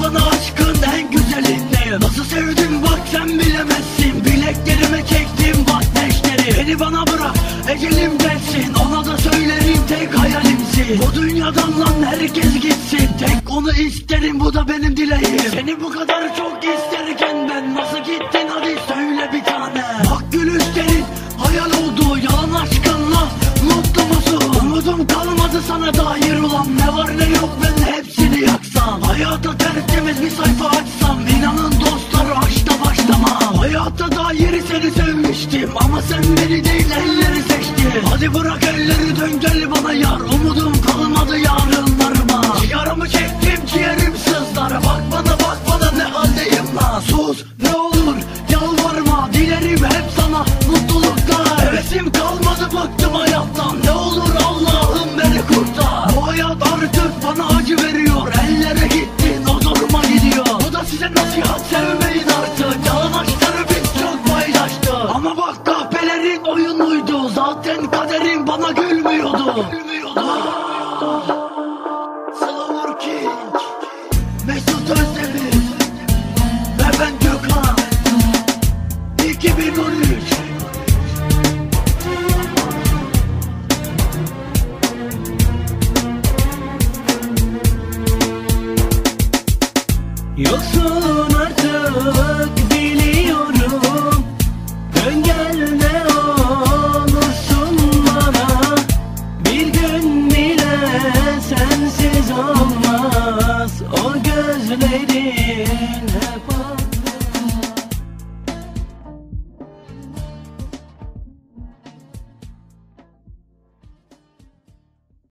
bana aşkın en güzelinde. Nasıl sevdim bak sen bilemezsin. Bileklerime çektim bak neşteri. Beni bana bırak ecelim gelsin, ona da söylerim tek hayalimsin. Bu dünyadan lan herkes gitsin, tek onu isterim, bu da benim dileğim. Seni bu kadar çok isterken ben nasıl gittin, hadi söyle bir tane. Bak gülüşlerin hayal oldu, yalan aşkınla mutlu musun? Umudum kalmadı sana dair, ulan ne var ne yok ben hepsini yaksam. Hayata tertemiz bir sayfa açsam, inanın dostlar aşkta başlamam. Hayata dair seni sevmiştim ama sen beni değil elleri seçtin. Hadi bırak elleri, dön gel bana yar, umudum kalmadı yarınlarıma. Yaramı çektim ciğerim sızlar, bak bana ne haldeyim lan. Sus ne olur yalvarma, dilerim hep sana mutluluklar. Hevesim kalmadı, bıktım hayattan, ne olur Allah'ım beni kurtar. Bu hayat artık bana acı veriyor, ellere gittin o zoruma gidiyor. Bu da size nasihat, sevmeyin artık, yalan aşkları biz çok paylaştık. Ama bak kahpelerin oyunuydu, zaten kaderim bana gülmüyordu. Slower King, Mesut Özdemir ve ben Gökhan, 2013. Yoksun artık biliyorum, dön gel ne olursun bana. Bir gün bile sensiz olmaz, o gözlerin